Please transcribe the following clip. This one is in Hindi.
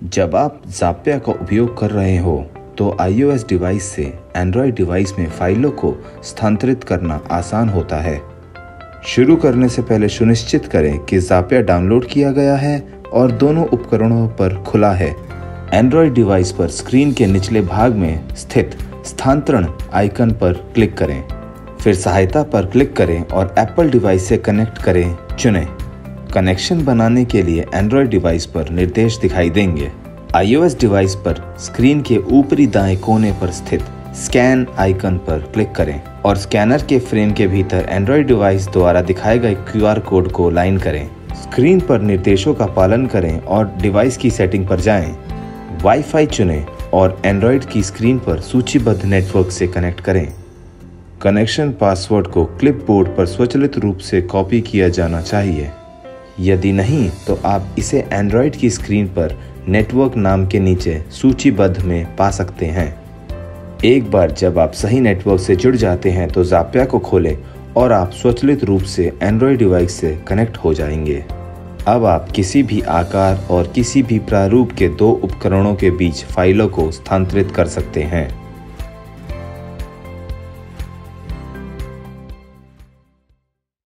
जब आप ज़ाप्या का उपयोग कर रहे हो तो iOS डिवाइस से Android डिवाइस में फाइलों को स्थानांतरित करना आसान होता है। शुरू करने से पहले सुनिश्चित करें कि ज़ाप्या डाउनलोड किया गया है और दोनों उपकरणों पर खुला है। Android डिवाइस पर स्क्रीन के निचले भाग में स्थित स्थानांतरण आइकन पर क्लिक करें, फिर सहायता पर क्लिक करें और Apple डिवाइस से कनेक्ट करें चुनें। कनेक्शन बनाने के लिए Android डिवाइस पर निर्देश दिखाई देंगे। iOS डिवाइस पर स्क्रीन के ऊपरी दाएं कोने पर स्थित स्कैन आइकन पर क्लिक करें और स्कैनर के फ्रेम के भीतर Android डिवाइस द्वारा दिखाए गए QR कोड को लाइन करें। स्क्रीन पर निर्देशों का पालन करें और डिवाइस की सेटिंग पर जाएं। वाईफाई चुनें और Android की स्क्रीन पर सूचीबद्ध नेटवर्क से कनेक्ट करें। कनेक्शन पासवर्ड को क्लिपबोर्ड पर स्वचालित रूप से कॉपी किया जाना चाहिए। यदि नहीं तो आप इसे Android की स्क्रीन पर नेटवर्क नाम के नीचे सूचीबद्ध में पा सकते हैं। एक बार जब आप सही नेटवर्क से जुड़ जाते हैं तो ज़ाप्या को खोलें और आप स्वचालित रूप से Android डिवाइस से कनेक्ट हो जाएंगे। अब आप किसी भी आकार और किसी भी प्रारूप के दो उपकरणों के बीच फाइलों को स्थानांतरित कर सकते हैं।